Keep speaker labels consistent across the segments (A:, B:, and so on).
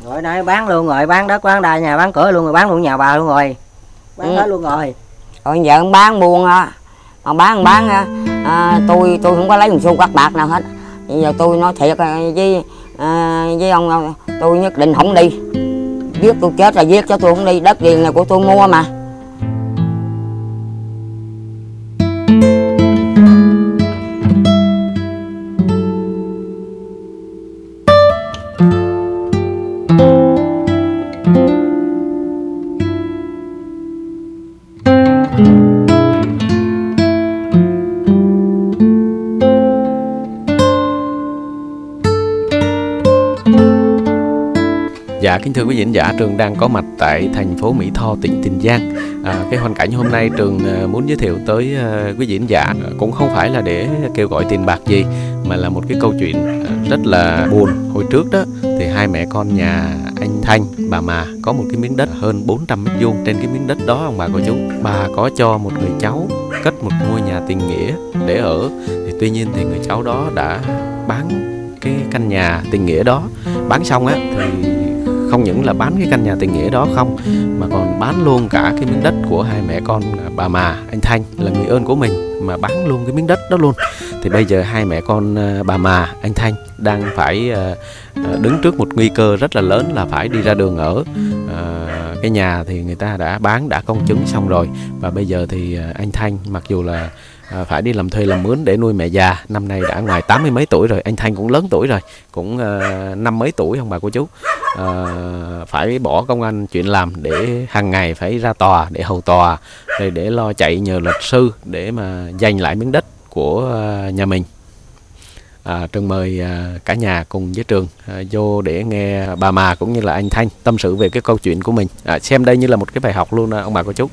A: Rồi nay bán luôn rồi, bán đất bán đai nhà bán cửa luôn rồi, bán luôn nhà bà luôn rồi, bán hết luôn rồi.
B: Rồi giờ bán buôn á, mà bán tôi không có lấy một xu cắt bạc nào hết. Bây giờ tôi nói thiệt với ông, tôi nhất định không đi. Giết tôi chết là giết, cho tôi không đi. Đất gì là của tôi mua mà.
C: Dạ, kính thưa quý vị khán giả, Trường đang có mặt tại thành phố Mỹ Tho, tỉnh Tiền Giang. Cái hoàn cảnh hôm nay Trường muốn giới thiệu tới quý vị khán giả cũng không phải là để kêu gọi tiền bạc gì, mà là một cái câu chuyện rất là buồn. Hồi trước đó thì hai mẹ con nhà anh Thanh, bà Mà có một cái miếng đất hơn 400 mét vuông. Trên cái miếng đất đó, ông bà cô chú, bà có cho một người cháu cất một ngôi nhà tình nghĩa để ở. Thì tuy nhiên thì người cháu đó đã bán cái căn nhà tình nghĩa đó. Bán xong á thì không những là bán cái căn nhà tình nghĩa đó không, mà còn bán luôn cả cái miếng đất của hai mẹ con bà Mà, anh Thanh là người ơn của mình, mà bán luôn cái miếng đất đó luôn. Thì bây giờ hai mẹ con bà Mà, anh Thanh đang phải đứng trước một nguy cơ rất là lớn là phải đi ra đường ở. Cái nhà thì người ta đã bán, đã công chứng xong rồi, và bây giờ thì anh Thanh mặc dù là phải đi làm thuê làm mướn để nuôi mẹ già, năm nay đã ngoài 80 mấy tuổi rồi, anh Thanh cũng lớn tuổi rồi, cũng 50 mấy tuổi ông bà cô chú. Phải bỏ công ăn chuyện làm để hàng ngày phải ra tòa để hầu tòa, rồi để lo chạy nhờ luật sư để mà giành lại miếng đất của nhà mình. Trường mời cả nhà cùng với Trường vô để nghe bà Mà cũng như là anh Thanh tâm sự về cái câu chuyện của mình. Xem đây như là một cái bài học luôn ông bà cô chú.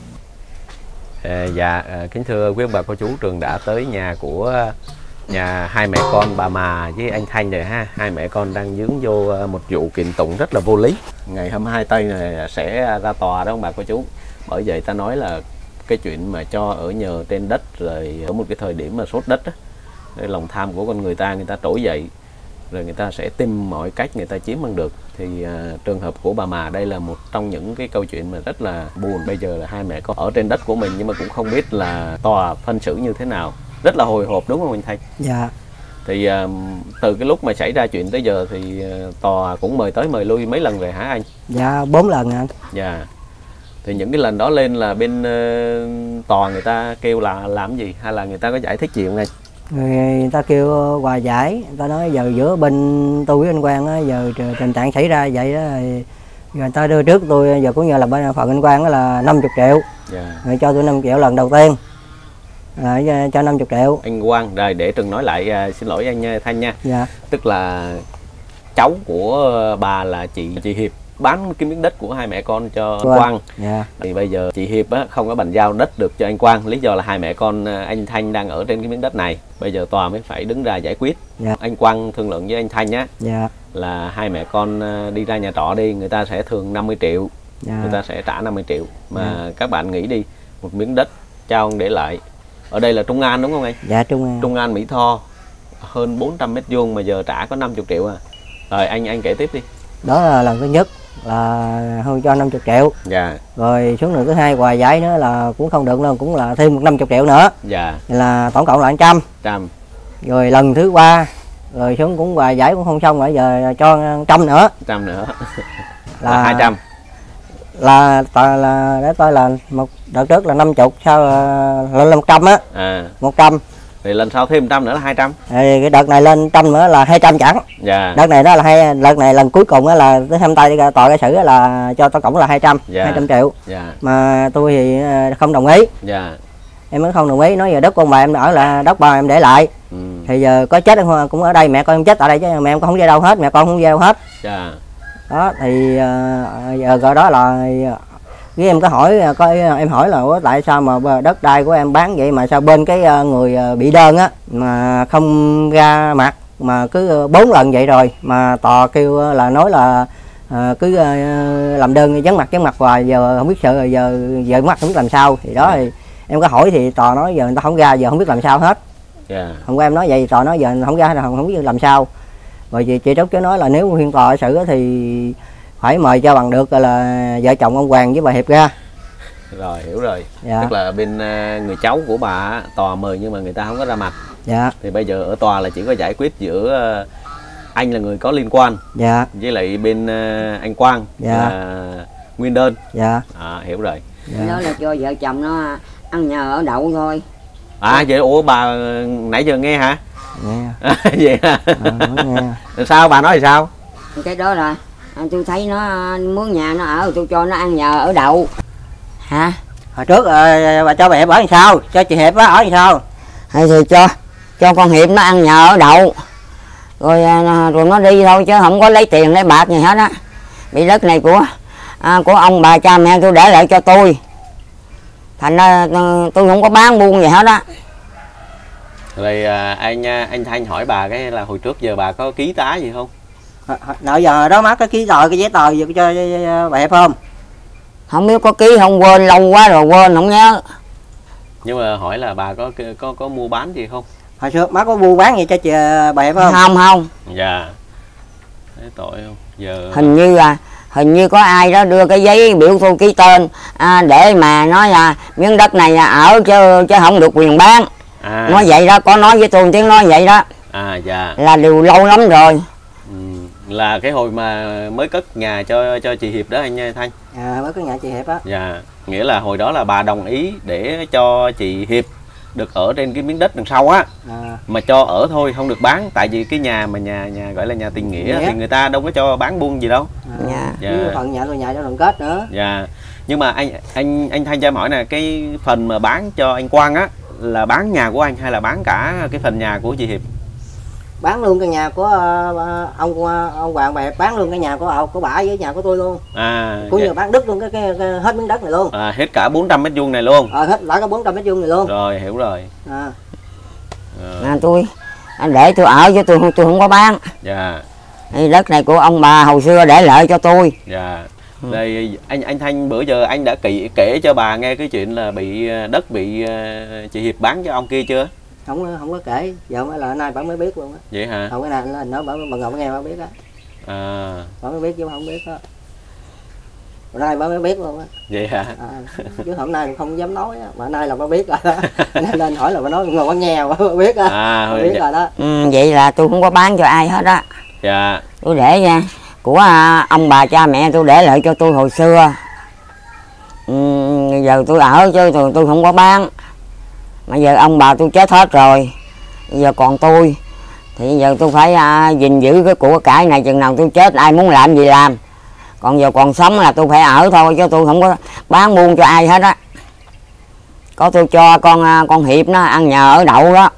C: Kính thưa quý ông bà cô chú, Trường đã tới nhà của hai mẹ con bà Mà với anh Thanh rồi ha. Hai mẹ con đang dướng vô một vụ kiện tụng rất là vô lý. Ngày 22 tây này sẽ ra tòa đó ông bà cô chú. Bởi vậy ta nói là cái chuyện mà cho ở nhờ trên đất rồi ở một cái thời điểm mà sốt đất á, lòng tham của con người ta trỗi dậy, rồi người ta sẽ tìm mọi cách người ta chiếm bằng được. Thì trường hợp của bà Mà đây là một trong những cái câu chuyện mà rất là buồn. Bây giờ là hai mẹ con ở trên đất của mình nhưng mà cũng không biết là tòa phân xử như thế nào, rất là hồi hộp đúng không anh Thanh?
A: Dạ.
C: Thì từ cái lúc mà xảy ra chuyện tới giờ thì tòa cũng mời tới mời lui mấy lần rồi hả anh?
A: Dạ 4 lần anh.
C: Dạ. Thì những cái lần đó lên là bên tòa người ta kêu là làm gì, hay là người ta có giải thích gì không anh?
A: Người ta kêu hòa giải, người ta nói giờ giữa bên tôi với anh Quang á, giờ tình trạng xảy ra vậy đó, rồi người ta đưa trước tôi, giờ cũng như là bên phần anh Quang là 50 triệu. Rồi cho tôi 5 triệu lần đầu tiên, cho 50 triệu. Anh
C: Quang, rồi để Trường nói lại, xin lỗi anh Thanh nha.
A: Dạ.
C: Tức là cháu của bà là chị Hiệp bán cái miếng đất của hai mẹ con cho anh Quang.
A: Dạ.
C: Thì bây giờ chị Hiệp á, không có bàn giao đất được cho anh Quang, lý do là hai mẹ con anh Thanh đang ở trên cái miếng đất này. Bây giờ tòa mới phải đứng ra giải quyết.
A: Dạ.
C: Anh Quang thương lượng với anh Thanh á,
A: dạ,
C: là hai mẹ con đi ra nhà trọ đi, người ta sẽ thường 50 triệu.
A: Dạ.
C: Người ta sẽ trả 50 triệu. Mà các bạn nghĩ đi, một miếng đất cha ông để lại. Ở đây là Trung An đúng không anh?
A: Dạ Trung An.
C: Trung An Mỹ Tho, hơn 400 mét vuông mà giờ trả có 50 triệu à. Rồi anh kể tiếp đi.
A: Đó là lần thứ nhất là hơn cho 50 triệu.
C: Dạ.
A: Rồi xuống lần thứ hai hòa giải nữa là cũng không được đâu, cũng là thêm một 50 triệu nữa.
C: Dạ.
A: Là tổng cộng là 100. Rồi lần thứ ba rồi xuống cũng hòa giải cũng không xong, rồi giờ cho 100 nữa.
C: 100 nữa.
A: Là
C: 200.
A: Là để coi là một đợt trước là 50, sau lên 100 á. 100.
C: Thì lần sau thêm 100 nữa là 200.
A: Thì cái đợt này lên 100 nữa là 200 chẳng.
C: Dạ.
A: Đợt này đó là đợt này lần cuối cùng á là tới tham tay tòa cái xử là cho tổng cộng là 200.
C: Dạ.
A: 200 triệu.
C: Dạ.
A: Mà tôi thì không đồng ý.
C: Dạ.
A: Em mới không đồng ý, nói giờ đất của ông bà em ở là đất bà em để lại. Thì giờ có chết cũng ở đây, mẹ con em chết ở đây chứ mẹ em con không về đâu hết, mẹ con không về đâu hết.
C: Dạ.
A: Đó thì giờ gọi đó là với em có hỏi, em hỏi là tại sao mà đất đai của em bán vậy mà sao bên cái người bị đơn á mà không ra mặt, mà cứ 4 lần vậy rồi mà tòa kêu là nói là cứ làm đơn vắng mặt hoài, giờ không biết sợ, giờ mắt không biết làm sao. Thì đó thì em có hỏi thì tòa nói giờ người ta không ra, giờ không biết làm sao hết. Hôm qua em nói vậy, tòa nói giờ không ra là không biết làm sao. Rồi chị Trúc chứ nói là nếu phiên tòa xử thì phải mời cho bằng được là vợ chồng ông Hoàng với bà Hiệp ra.
C: Rồi, hiểu rồi.
A: Dạ.
C: Tức là bên người cháu của bà á, tòa mời nhưng mà người ta không có ra mặt.
A: Dạ.
C: Thì bây giờ ở tòa là chỉ có giải quyết giữa anh là người có liên quan,
A: dạ,
C: với lại bên anh Quang,
A: dạ,
C: là nguyên đơn.
A: Dạ.
C: Hiểu rồi.
A: Dạ.
B: Đó là cho vợ chồng nó ăn nhờ ở đậu thôi.
C: Vậy ủa bà nãy giờ nghe hả?
A: Nghe.
C: Vậy hả?
A: Nghe.
C: Sao bà nói thì sao?
B: Cái đó là tôi thấy nó muốn nhà nó ở, tôi cho nó ăn nhờ ở đậu. Hả?
A: Hồi trước bà cho bà Hiệp ở làm sao? Cho chị Hiệp ở làm sao?
B: Hay thì cho con Hiệp nó ăn nhờ ở đậu. Rồi nó đi thôi chứ không có lấy tiền lấy bạc gì hết á. Bị đất này của ông bà cha mẹ tôi để lại cho tôi. Thành ra tôi không có bán buôn gì hết á.
C: Rồi anh Thanh hỏi bà cái là hồi trước giờ bà có ký tá gì không?
A: Nãy giờ đó má có ký tờ cái giấy tờ gì cho bà Hiệp không?
B: Không biết có ký không, quên lâu quá rồi quên không nhớ.
C: Nhưng mà hỏi là bà có mua bán gì không?
A: Hồi xưa má có mua bán gì cho chị bà Hiệp không?
B: Không.
C: Dạ. Thấy tội không? Giờ
B: Hình như có ai đó đưa cái giấy biểu tôi ký tên để mà nói là miếng đất này ở chứ không được quyền bán. Nói vậy đó, có nói với tôi một tiếng nói vậy đó.
C: Dạ.
B: Là điều lâu lắm rồi.
C: Là cái hồi mà mới cất nhà cho chị Hiệp đó anh Thanh.
A: Mới có nhà chị Hiệp á.
C: Dạ. Nghĩa là hồi đó là bà đồng ý để cho chị Hiệp được ở trên cái miếng đất đằng sau á. Mà cho ở thôi, không được bán. Tại vì cái nhà mà nhà gọi là nhà tình nghĩa thì người ta đâu có cho bán buôn gì đâu.
A: Dạ. Phần nhà tôi nhà cho đoàn kết nữa.
C: Dạ. Nhưng mà anh Thanh cho em hỏi nè, cái phần mà bán cho anh Quang á là bán nhà của anh hay là bán cả cái phần nhà của chị Hiệp?
A: Bán luôn cái nhà của ông Hoàng bà Hiệp, bán luôn cái nhà của bà với nhà của tôi luôn. Cũng như bán đứt luôn cái hết miếng đất này luôn.
C: Hết cả 400 mét vuông này luôn.
A: Hết lại có 400 mét vuông này luôn.
C: Rồi, hiểu rồi.
B: Tôi để tôi ở chứ tôi không có bán.
C: Dạ.
B: Đất này của ông bà hồi xưa để lại cho tôi.
C: Dạ. Đây anh Thanh bữa giờ anh đã kể cho bà nghe cái chuyện là đất bị chị Hiệp bán cho ông kia chưa?
A: Không có kể, giờ mới là nay bà mới biết luôn á.
C: Vậy hả?
A: Không, cái này là nó bà Ngọc nghe bà biết á. Bà mới biết chứ không biết á. Nay bà mới biết luôn á.
C: Vậy hả?
A: Chứ hôm nay không dám nói á, mà nay là bà biết rồi đó. Nên hỏi là bà nói ngồi bà nghe bà biết á. Bà biết rồi đó.
B: Vậy là tôi không có bán cho ai hết á.
C: Dạ.
B: Tôi để nha, của ông bà cha mẹ tôi để lại cho tôi hồi xưa. Giờ tôi ở chứ tôi không có bán. Mà giờ ông bà tôi chết hết rồi, giờ còn tôi thì giờ tôi phải gìn giữ cái của cải này, chừng nào tôi chết ai muốn làm gì làm. Còn giờ còn sống là tôi phải ở thôi, chứ tôi không có bán buôn cho ai hết á. Có tôi cho con Hiệp nó ăn nhờ ở đậu đó.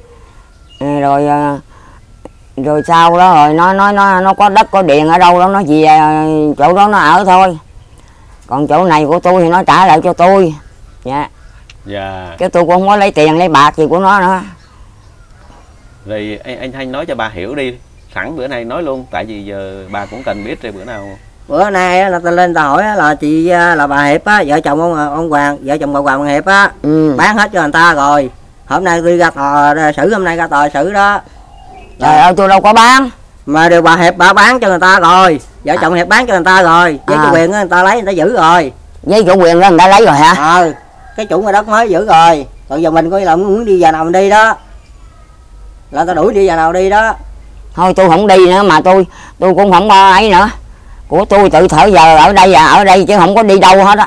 B: Rồi sau đó rồi nó có đất có điện ở đâu đó nó về chỗ đó nó ở thôi. Còn chỗ này của tôi thì nó trả lại cho tôi. Dạ.
C: Dạ.
B: Chứ tôi cũng không có lấy tiền lấy bạc gì của nó nữa.
C: Rồi anh Thanh nói cho bà hiểu đi, sẵn bữa nay nói luôn, tại vì giờ bà cũng cần biết rồi bữa nào.
A: Bữa nay là ta lên ta hỏi là chị là bà Hiệp á, vợ chồng ông Hoàng, vợ chồng bà Hoàng Hiệp á, bán hết cho người ta rồi. Hôm nay đi ra tòa xử, hôm nay ra tòa xử đó.
B: Trời ơi tôi đâu có bán.
A: Mà điều bà Hiệp bà bán cho người ta rồi, vợ chồng Hiệp bán cho người ta rồi, giấy chủ quyền người ta lấy người ta giữ rồi.
B: Giấy chủ quyền đó người ta lấy rồi hả?
A: Cái chủ ngoài đất mới giữ rồi. Còn giờ mình coi là muốn đi giờ nào mình đi đó. Là ta đuổi đi giờ nào đi đó.
B: Thôi tôi không đi nữa, mà tôi cũng không ấy nữa. Của tôi tự thở giờ ở đây chứ không có đi đâu hết á.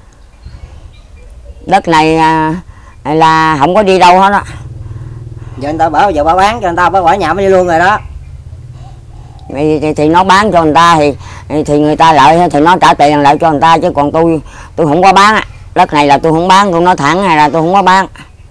B: Đất này là không có đi đâu hết á.
A: Giờ người ta bảo giờ bà bán cho người ta, bà bỏ nhà mới đi luôn rồi đó.
B: Thì nó bán cho người ta thì người ta lợi thì nó trả tiền lại cho người ta, chứ còn tôi không có bán á. Đất này là tôi không bán, tôi nói thẳng này là tôi không có bán.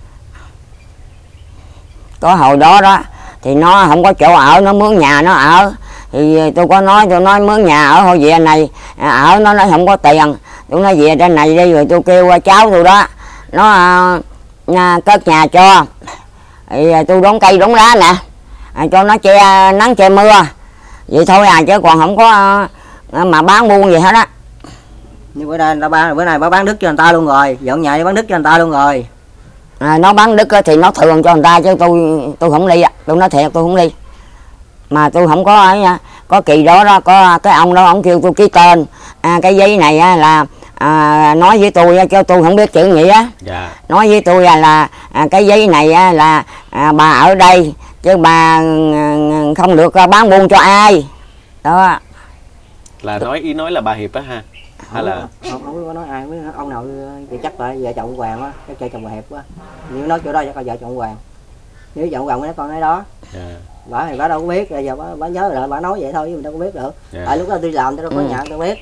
B: Có hồi đó thì nó không có chỗ ở, nó mướn nhà nó ở. Thì tôi nói mướn nhà ở thôi về này ở, nó nói không có tiền. Tôi nói về trên này đi, rồi tôi kêu cháu tôi đó, nó cất nhà cho. Thì tôi đốn cây đốn lá nè, cho nó che nắng che mưa. Vậy thôi chứ còn không có mà bán buôn gì hết á.
A: Nhưng bữa nay bà bán đất cho người ta luôn rồi, dọn nhà bán đất cho người ta luôn rồi.
B: Nó bán đất thì nó thường cho người ta, chứ tôi không đi. Tôi nói thiệt tôi không đi. Mà tôi không có có kỳ đó đó có cái ông đó ông kêu tôi ký tên cái giấy này á, là nói với tôi cho tôi không biết chữ nghĩa
C: Dạ.
B: nói với tôi là cái giấy này á, là bà ở đây chứ bà không được bán buôn cho ai đó.
C: Là ý nói là bà Hiệp á ha, hay là
A: không có nói ai, với ông nào thì chắc là vợ chồng Hoàng á, chắc chơi chồng bà Hiệp quá, nếu nói chỗ đó chắc là vợ chồng Hoàng, nếu vợ Hoàng với con nói đó.
C: dạ.
A: Bà thì bà đâu có biết, giờ bà nhớ lại bà nói vậy thôi chứ mình đâu có biết được.
C: Dạ.
A: Tại lúc đó tôi làm tôi đâu có nhận tôi biết.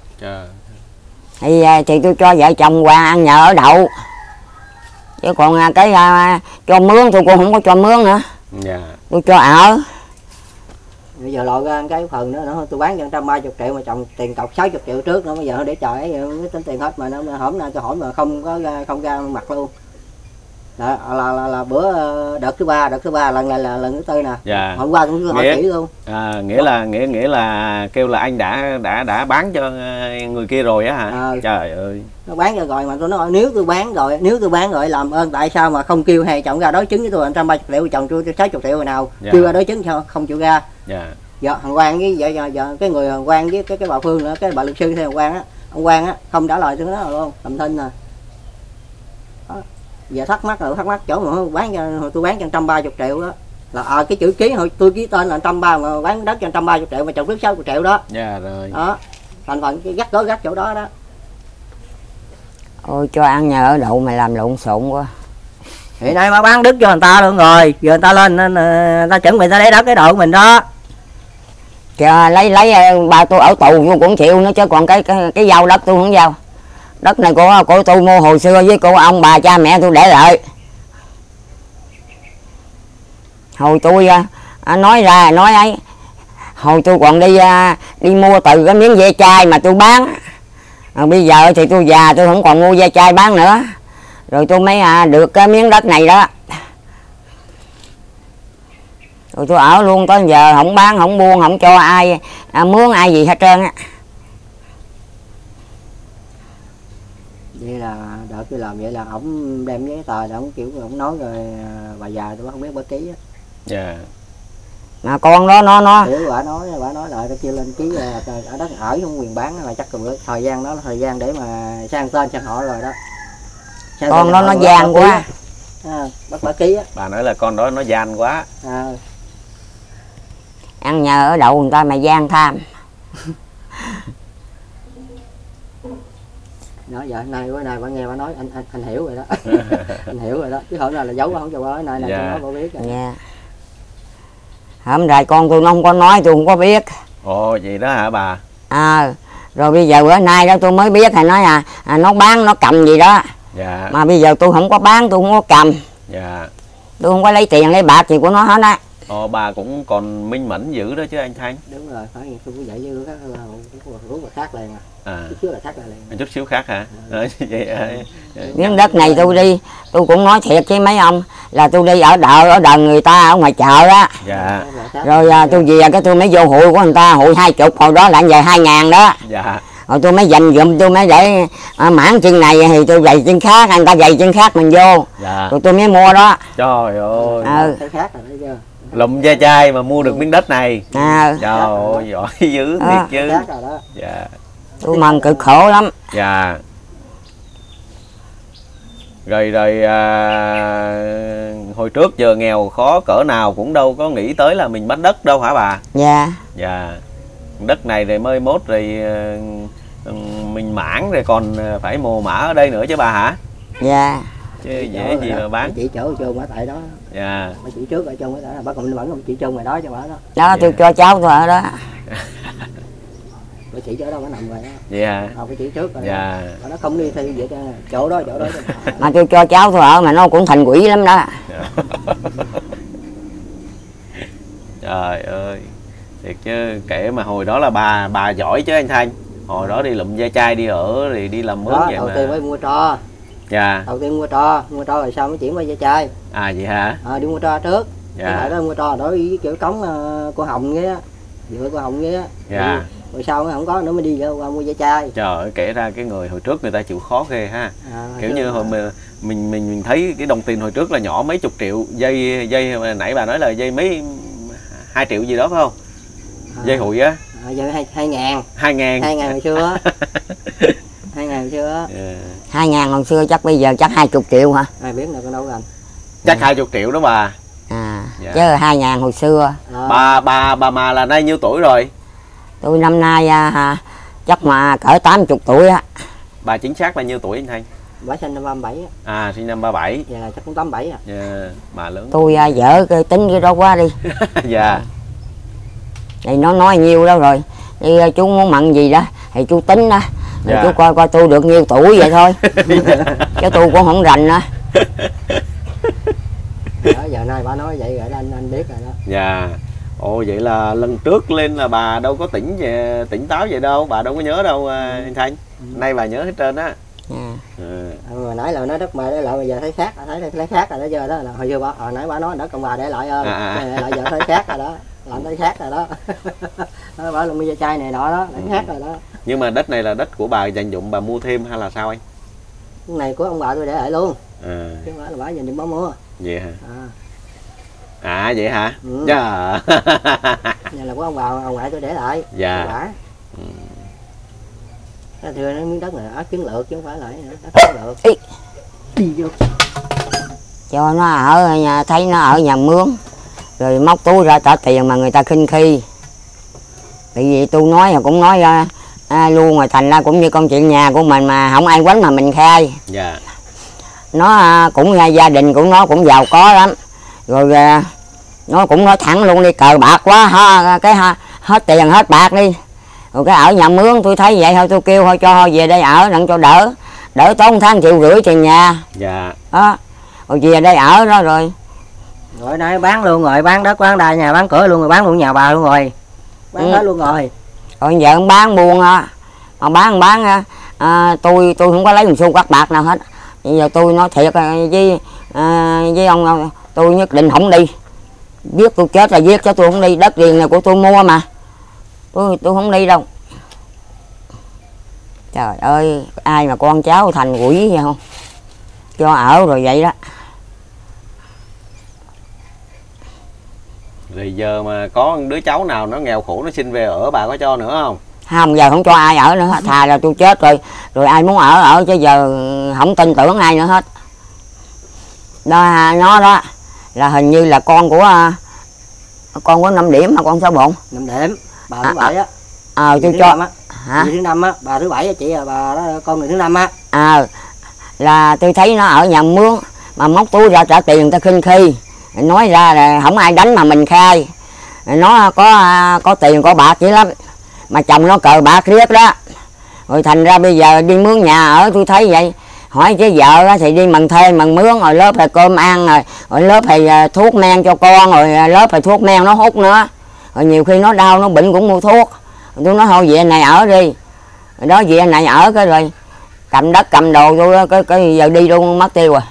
B: Thì tôi cho vợ chồng Hoàng ăn nhờ ở đậu, chứ còn cái cho mướn tôi cũng không có cho mướn nữa.
C: Dạ.
B: Tôi cho ở.
A: Bây giờ lội ra cái phần nữa tôi bán cho 130 triệu mà chồng tiền cọc 60 triệu trước nữa, bây giờ để chờ ấy tính tiền hết mà nó hổm nay tôi hỏi mà không ra mặt luôn. Là bữa đợt thứ ba lần này là lần thứ tư nè.
C: Dạ.
A: Hôm qua cũng hỏi kỹ luôn.
C: Nghĩa là kêu là anh đã bán cho người kia rồi á hả? Trời ơi.
A: Nó bán cho rồi mà tôi nói nếu tôi bán rồi làm ơn tại sao mà không kêu hai chồng ra đối chứng với tôi 130 triệu, chồng tôi 60 triệu rồi nào.
C: Dạ.
A: Kêu ra đối chứng sao không chịu ra.
C: Dạ.
A: Giờ thằng Quang với vợ cái người thằng Quang với cái bà Phương nữa, cái bà luật sư theo thằng Quang á, ông Quang á không trả lời tôi nói luôn, tầm thinh nè. Giờ thắc mắc chỗ mà tôi bán cho 130 triệu đó là cái chữ ký hồi tôi ký tên là 130 mà bán đất cho 130 triệu mà chồng trước 60 triệu đó.
C: Dạ rồi.
A: Đó. Thành phần cái gắt chỗ đó đó.
B: Ôi cho ăn nhờ ở đậu mà làm lộn xộn quá.
A: Hiện nay mà bán đất cho người ta luôn rồi, giờ người ta lên nên người ta chuẩn bị ta lấy đất cái độ của mình đó.
B: Chờ lấy ba tôi ở tù tôi cũng chịu nữa chứ còn cái giao đất tôi không giao. Đất này của tôi mua hồi xưa với của ông bà cha mẹ tôi để lại. Hồi tôi nói ấy, hồi tôi còn đi mua từ cái miếng ve chai mà tôi bán. Bây giờ thì tôi già tôi không còn mua ve chai bán nữa. Rồi tôi mới được cái miếng đất này đó. Rồi tôi ở luôn tới giờ không bán không buôn không cho ai mướn ai gì hết trơn á.
A: Vậy là đợt tôi làm vậy là ổng đem giấy tờ để ổng kiểu ổng nói rồi bà già tôi không biết bà ký á.
C: Dạ.
B: Mà con đó nó
A: Kiểu bà nói lại tôi kêu lên ký ở đất ở không quyền bán là chắc cần thời gian đó là thời gian để mà sang tên sang họ rồi đó.
B: Con đó nó gian quá.
A: Bắt bà ký á.
C: Bà nói là con đó nó gian quá.
B: Ăn nhờ ở đậu người ta mà gian tham.
A: Đó giờ nay bữa nay bà nghe bà nói anh hiểu rồi đó. Anh hiểu rồi đó, chứ hôm nay là giấu không cho bà nay tôi nói bà biết rồi.
B: Dạ. Hôm rồi con tôi nó không có nói tôi không có biết.
C: Ồ vậy đó hả bà?
B: Rồi bây giờ bữa nay đó tôi mới biết, thầy nói nó bán nó cầm gì đó.
C: Dạ.
B: Mà bây giờ tôi không có bán, tôi không có cầm.
C: Dạ.
B: Tôi không có lấy tiền lấy bạc gì của nó hết á.
C: Bà cũng còn minh mẫn dữ đó chứ anh Thanh.
A: Đúng rồi, phải tôi cũng vậy chứ rút là khác liền chút xíu là khác liền.
C: Chút xíu khác hả?
B: Miếng đất này tôi đi, tôi cũng nói thiệt với mấy ông là tôi đi ở đợ người ta ở ngoài chợ á.
C: Dạ.
B: Rồi tôi về cái tôi mới vô hụi của người ta, hụi 20, hồi đó là về 2.000 đó.
C: Dạ.
B: Rồi tôi mới dành dụm, tôi mới để mảng chân này thì tôi giày chân khác, anh ta giày chân khác mình vô.
C: Dạ.
B: Rồi tôi mới mua đó.
C: Trời ơi.
A: Thấy khác rồi thấy chưa?
C: Lụm ve chai mà mua được miếng đất này. Trời ơi, giỏi dữ thiệt chứ.
A: Khác rồi đó.
C: Dạ.
B: Tôi mừng cực khổ lắm.
C: Dạ. Rồi hồi trước giờ nghèo khó cỡ nào cũng đâu có nghĩ tới là mình bắt đất đâu hả bà?
B: Dạ.
C: Dạ. Đất này rồi mới mốt rồi mình mãn rồi còn phải mồ mả ở đây nữa chứ bà hả?
B: Dạ.
C: Chứ dễ gì mà bán.
A: Chị chỗ chung ở tại đó.
C: Dạ.
A: Bà chị trước ở chung ở tại bà còn vẫn còn chị chung ngoài đó cho bà đó.
B: Đó tôi cho cháu tôi ở đó.
A: Bà chị chỗ đó bà nằm rồi đó.
C: Vậy hả?
A: Bà chị trước rồi.
C: Dạ.
A: Bà nó không đi thi vậy chỗ đó cho
B: mà tôi cho cháu tôi ở mà nó cũng thành quỷ lắm đó.
C: Trời ơi. Thiệt chứ kể mà hồi đó là bà giỏi chứ anh Thanh. Hồi đó đi lụm ve chai đi ở rồi đi làm mướn vậy
A: đầu
C: mà.
A: tiên mới mua tro.
C: Dạ.
A: Đầu tiên mua tro rồi sau mới chuyển qua ve chai.
C: Vậy hả?
A: Đi mua tro trước.
C: Dạ.
A: Cái hồi đó mua tro đó với kiểu cống cô Hồng kia á. Dựa cô Hồng kia á.
C: Dạ.
A: Rồi sau nó không có nữa mới đi qua mua ve chai.
C: Trời ơi, kể ra cái người hồi trước người ta chịu khó ghê ha. Kiểu như hồi mình thấy cái đồng tiền hồi trước là nhỏ mấy chục triệu, dây nãy bà nói là dây mấy 2 triệu gì đó phải không? Dây hụi á?
A: Giờ 2.000.
C: 2.000.
A: 2.000 hồi xưa. 2.000 hồi xưa.
B: 2.000 hồi xưa chắc bây giờ chắc 20 triệu hả?
A: Ai biết đâu con đâu gần.
C: Chắc 20 triệu đó bà.
B: Dạ. Chứ 2.000 hồi xưa.
C: Bà mà là nay nhiêu tuổi rồi?
B: Tôi năm nay chắc mà cỡ 80 tuổi á.
C: Bà chính xác bao nhiêu tuổi anh Thanh?
A: Bà sinh năm 37 á.
C: Sinh năm 37.
A: Dạ chắc cũng 87 à.
C: Bà lớn.
B: Tôi vợ cái tính cái đó quá đi.
C: Dạ.
B: Thì nó nói nhiêu đâu rồi. Thì chú muốn mặn gì đó thì chú tính đó. Dạ. Chú coi tôi được nhiêu tuổi vậy thôi. Chứ tôi cũng không rành nữa.
A: Đó, giờ nay bà nói vậy rồi đó, anh biết rồi đó.
C: Dạ. Ồ vậy là lần trước lên là bà đâu có tỉnh táo vậy đâu, bà đâu có nhớ đâu anh Thanh. Nay bà nhớ hết trơn á.
A: Hồi nãy là nói đất mà để lại bây giờ thấy khác, thấy khác rồi đó giờ đó là hồi xưa hồi nãy bà nói đất công bà để lại ơi, lại giờ thấy khác rồi đó, làm thấy khác rồi đó. Nó bảo là mua chai này nọ đó, thấy khác rồi đó.
C: Nhưng mà đất này là đất của bà dành dụng, bà mua thêm hay là sao anh?
A: Cái này của ông bà tôi để lại luôn. Chứ không phải là bà dành dụng bà mua.
C: Vậy hả? Vậy hả?
A: Dạ. Này là của ông bà, ông ngoại tôi để lại.
C: Dạ.
A: Nó thưa nó miếng đất này ở chiến lược chứ không phải là đất chiến lược. Đi vô.
B: Cho nó ở nhà, thấy nó ở nhà mướn rồi móc túi ra trả tiền mà người ta khinh khi. Tại vì tôi nói là cũng nói luôn rồi, thành ra cũng như công chuyện nhà của mình mà không ai quánh mà mình khai.
C: Dạ.
B: Nó cũng gia đình của nó cũng giàu có lắm. Rồi nó cũng nói thẳng luôn đi, cờ bạc quá hết tiền hết bạc đi. Rồi cái ở nhà mướn tôi thấy vậy thôi tôi kêu thôi cho về đây ở đặng cho đỡ tốn 1,5 triệu tiền nhà.
C: Dạ.
B: Đó. Rồi về đây ở đó rồi.
A: Rồi nay bán luôn rồi, bán đất bán đai nhà bán cửa luôn rồi, bán luôn nhà bà luôn rồi. Bán hết luôn rồi.
B: Rồi giờ bán buôn mà bán tôi không có lấy một xu cắt bạc nào hết. Bây giờ tôi nói thiệt với ông tôi nhất định không đi. Giết tôi chết là giết cho tôi không đi, đất riêng này của tôi mua mà. Tôi không đi đâu. Trời ơi, ai mà con cháu thành quỷ vậy không? Cho ở rồi vậy đó.
C: Rồi giờ mà có đứa cháu nào nó nghèo khổ nó xin về ở bà có cho nữa không?
B: Không, giờ không cho ai ở nữa, thà là tôi chết rồi ai muốn ở chứ giờ không tin tưởng ai nữa hết. Đó, nó đó là hình như là con của 5 điểm mà con 6 bụng.
A: 5 điểm, bà thứ 7 á.
B: Tôi cho
A: hả? Thứ 5 á, bà thứ 7 á, chị là bà đó, con người thứ 5 á.
B: Là tôi thấy nó ở nhà mướn mà móc túi ra trả tiền người ta khinh khi. Nói ra là không ai đánh mà mình khai. Nó có tiền có bạc dữ lắm. Mà chồng nó cờ bạc riết đó. Rồi thành ra bây giờ đi mướn nhà ở tôi thấy vậy. Hỏi chứ vợ thì đi mần thuê mần mướn rồi lớp là cơm ăn rồi lớp thì thuốc men cho con rồi lớp thì thuốc men nó hút nữa. Rồi nhiều khi nó đau nó bệnh cũng mua thuốc. Tôi nói thôi về này ở đi. Rồi đó về này ở cái rồi cầm đất cầm đồ tôi cái giờ đi luôn mất tiêu rồi.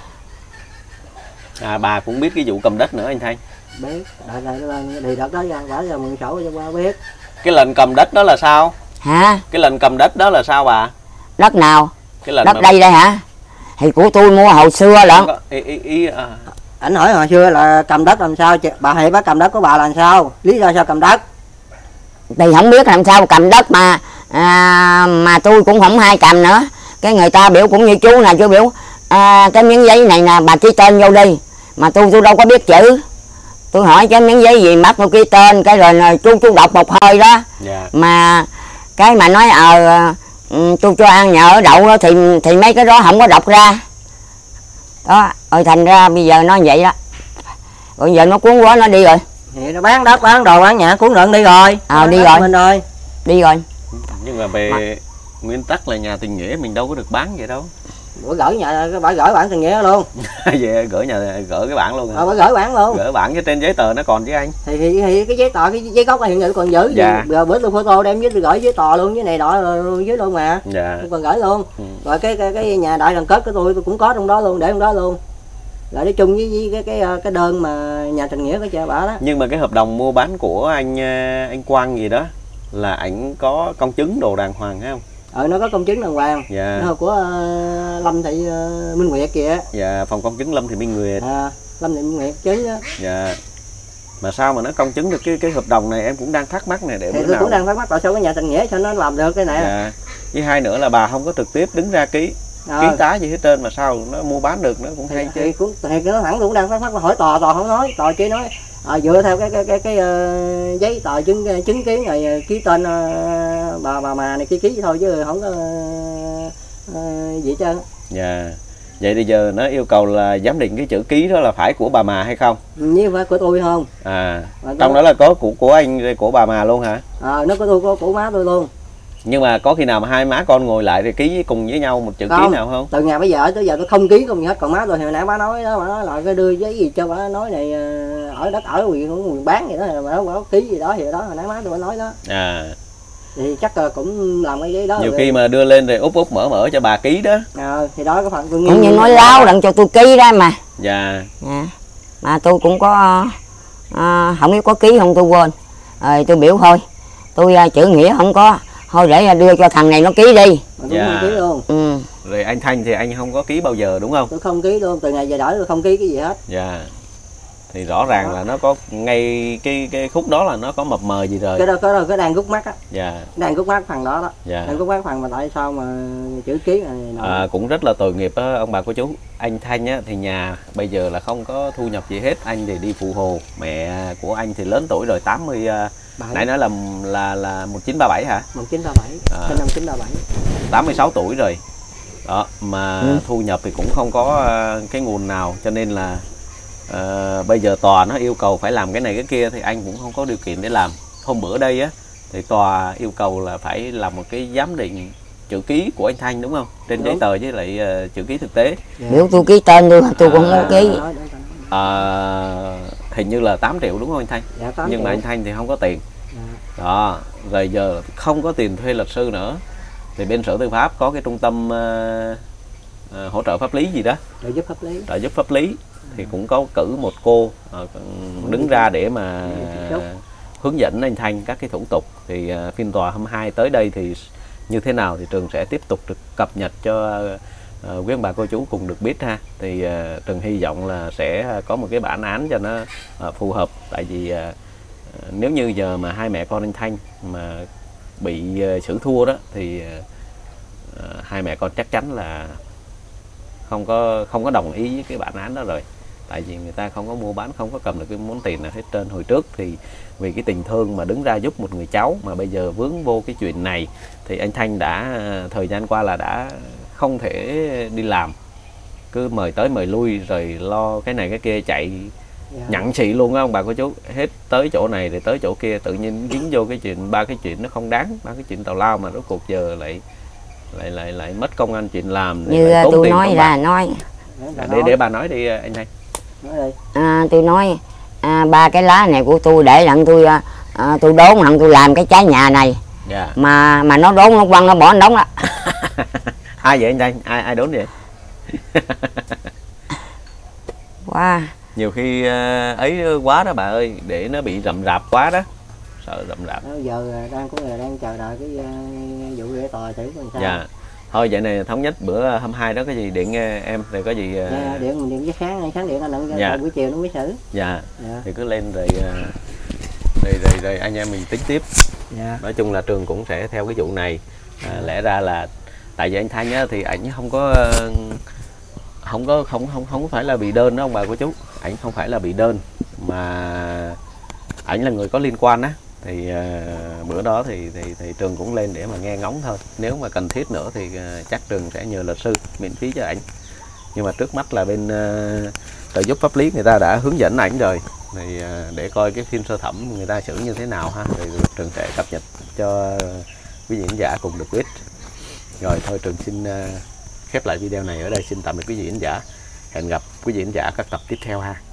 C: Bà cũng biết cái vụ cầm đất nữa anh Thanh?
A: Biết, thì đất đó bả ra mượn sổ cho bà biết.
C: Cái lệnh cầm đất đó là sao?
B: Hả?
C: Cái lệnh cầm đất đó là sao bà?
B: Đất nào?
C: Cái lệnh
B: đất đây hả? Thì của tôi mua hồi xưa lận.
A: Ảnh hỏi hồi xưa là cầm đất làm sao, bà Hiệp bác cầm đất của bà làm sao? Lý do sao cầm đất?
B: Thì không biết làm sao cầm đất mà tôi cũng không hay cầm nữa. Cái người ta biểu cũng như chú nè, chú biểu cái miếng giấy này nè bà ký tên vô đi. Mà tôi đâu có biết chữ. Tôi hỏi cái miếng giấy gì bắt tôi ký tên, cái rồi chú đọc một hơi đó.
C: Yeah.
B: Mà cái mà nói tôi cho ăn nhà ở đậu đó thì mấy cái đó không có đọc ra. Đó, rồi thành ra bây giờ nó vậy đó. Rồi giờ nó cuốn quá nó đi rồi.
A: Thì nó bán đất, bán đồ, bán nhà cuốn lợn đi rồi.
B: Đi rồi.
A: Mình rồi.
B: Đi rồi.
C: Nhưng mà về nguyên tắc là nhà tình nghĩa mình đâu có được bán vậy đâu.
A: Bữa gửi nhà bà gửi bản tình nghĩa luôn.
C: Về gửi cái bản luôn hả?
A: Bà gửi bản luôn.
C: Gửi bản chứ trên giấy tờ nó còn chứ anh.
A: Thì cái giấy tờ, cái giấy gốc hiện giờ còn giữ.
C: Dạ.
A: Giờ bữa tôi photo đem với tôi gửi giấy tờ luôn, với này nọ dưới luôn mà.
C: Dạ.
A: Tôi còn gửi luôn. Rồi cái nhà đại đoàn kết của tôi cũng có trong đó luôn, để trong đó luôn. Lại đi chung với cái đơn mà nhà tình nghĩa của cha bà đó.
C: Nhưng mà cái hợp đồng mua bán của anh Quang gì đó là ảnh có công chứng đồ đàng hoàng hay không?
A: Nó có công chứng đàng hoàng.
C: Dạ.
A: Nó của Lâm Thị Minh Nguyệt kìa.
C: Dạ, phòng công chứng Lâm Thị Minh Nguyệt.
A: Lâm Thị Minh Nguyệt chứng á.
C: Dạ. Mà sao mà nó công chứng được cái hợp đồng này, em cũng đang thắc mắc này. Để
A: thì
C: bữa
A: tôi
C: nào
A: cũng đang thắc mắc tại sao cái nhà tình nghĩa sao nó làm được cái này.
C: Dạ. Với hai nữa là bà không có trực tiếp đứng ra ký tá gì hết trơn, mà sao nó mua bán được, nó cũng hay chứ.
A: Thì nó thẳng tôi cũng đang thắc mắc, hỏi tòa không nói, tòa chỉ nói dựa theo cái giấy tờ chứng kiến rồi ký tên bà mà này ký thôi chứ không có gì hết trơn.
C: Dạ. Vậy bây giờ nó yêu cầu là giám định cái chữ ký đó là phải của bà mà hay không?
A: Như phải của tôi không?
C: Trong đó là có của anh, của bà mà luôn hả?
A: Nó của tôi, của má tôi luôn.
C: Nhưng mà có khi nào mà hai má con ngồi lại thì ký cùng với nhau một chữ ký nào không?
A: Từ ngày bây giờ tới giờ tôi không ký không gì hết. Còn má tôi hồi nãy bà nói đó, bà nói là cái đưa giấy gì cho bà nói này ở đất ở quyền bán gì đó, bà nói ký gì đó thì đó, hồi nãy má tôi nói đó. Thì chắc là cũng làm cái giấy đó.
C: Nhiều khi mà đưa lên rồi úp mở cho bà ký đó.
A: Thì đó cái phần tôi
B: cũng như nói láo đặng cho tôi ký ra mà.
C: Dạ.
B: Mà tôi cũng có không biết có ký không tôi quên. Rồi tôi biểu thôi. Tôi chữ nghĩa không có. Thôi để đưa cho thằng này nó ký đi.
A: Dạ. Không ký luôn.
C: Rồi anh Thanh thì anh không có ký bao giờ đúng không?
A: Tôi không ký luôn, từ ngày giờ đỡ tôi không ký cái gì hết.
C: Dạ. Thì rõ ràng là nó có ngay cái khúc đó là nó có mập mờ gì rồi.
A: Cái đó cái đang rút mắt á.
C: Dạ.
A: Đang rút mắt phần đó đó.
C: Dạ.
A: Đang rút mắt phần mà tại sao mà chữ ký này
C: cũng rất là tội nghiệp đó, ông bà cô chú. Anh Thanh á thì nhà bây giờ là không có thu nhập gì hết, anh thì đi phụ hồ, mẹ của anh thì lớn tuổi rồi, 80 nãy nói là 1937 hả?
A: 1937. Sinh năm 1937.
C: 86 tuổi rồi. Đó, mà thu nhập thì cũng không có cái nguồn nào, cho nên là bây giờ tòa nó yêu cầu phải làm cái này cái kia thì anh cũng không có điều kiện để làm. Hôm bữa đây á thì tòa yêu cầu là phải làm một cái giám định chữ ký của anh Thanh đúng không? Trên giấy tờ với lại chữ ký thực tế.
B: Nếu tôi ký tên tôi cũng không có ký.
C: Hình như là 8 triệu đúng không anh Thanh?
A: Dạ, 8
C: nhưng
A: triệu.
C: mà anh Thanh thì không có tiền. Đó, rồi giờ không có tiền thuê luật sư nữa. Thì bên Sở Tư pháp có cái trung tâm hỗ trợ pháp lý gì đó, trợ giúp pháp lý thì cũng có cử một cô đứng ra để mà hướng dẫn anh Thanh các cái thủ tục. Thì phiên tòa hôm 2 tới đây thì như thế nào thì trường sẽ tiếp tục được cập nhật cho quý ông bà cô chú cùng được biết ha. Thì trường hy vọng là sẽ có một cái bản án cho nó phù hợp. Tại vì nếu như giờ mà hai mẹ con anh Thanh mà bị xử thua đó thì hai mẹ con chắc chắn là không có đồng ý với cái bản án đó rồi. Tại vì người ta không có mua bán, không có cầm được cái món tiền nào hết trơn. Hồi trước thì vì cái tình thương mà đứng ra giúp một người cháu, mà bây giờ vướng vô cái chuyện này thì anh Thanh đã thời gian qua là đã không thể đi làm, cứ mời tới mời lui rồi lo cái này cái kia, chạy nhặn xị luôn á ông bà cô chú. Hết tới chỗ này thì tới chỗ kia, tự nhiên dính vô cái chuyện, ba cái chuyện nó không đáng, ba cái chuyện tào lao mà rốt cuộc giờ lại mất công ăn chuyện làm.
B: Như tôi nói là nói
C: để bà nói đi anh Thanh.
B: Tôi nói ba cái lá này của tôi để đặng tôi đốn đặng tôi làm cái trái nhà này. Mà nó đốn nó quăng nó bỏ nó đóng đó.
C: Ai vậy anh Thanh? Ai đốn vậy?
B: Wow.
C: Nhiều khi ấy quá đó bà ơi, để nó bị rậm rạp quá đó, sợ rậm rạp.
A: Giờ đang chờ đợi cái vụ để tòa xử làm sao.
C: Dạ. Thôi vậy này thống nhất bữa hôm 2 đó có gì điện em, rồi có gì
A: điện với sáng điện anh buổi chiều nó mới xử.
C: Dạ. Thì cứ lên rồi anh em mình tính tiếp. Nói chung là trường cũng sẽ theo cái vụ này. Lẽ ra là tại vì anh Thanh á thì ảnh không phải là bị đơn đó ông bà cô chú. Ảnh không phải là bị đơn mà ảnh là người có liên quan á. Thì bữa đó thì trường cũng lên để mà nghe ngóng thôi. Nếu mà cần thiết nữa thì chắc trường sẽ nhờ luật sư miễn phí cho ảnh. Nhưng mà trước mắt là bên trợ giúp pháp lý người ta đã hướng dẫn ảnh rồi. Thì để coi cái phiên sơ thẩm người ta xử như thế nào ha. Rồi trường sẽ cập nhật cho quý vị khán giả cùng được biết. Rồi thôi trường xin khép lại video này ở đây. Xin tạm biệt quý vị khán giả. Hẹn gặp quý vị khán giả các tập tiếp theo ha.